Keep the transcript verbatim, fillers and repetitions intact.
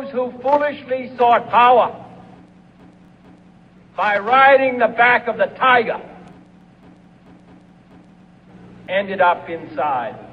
those who foolishly sought power by riding the back of the tiger ended up inside.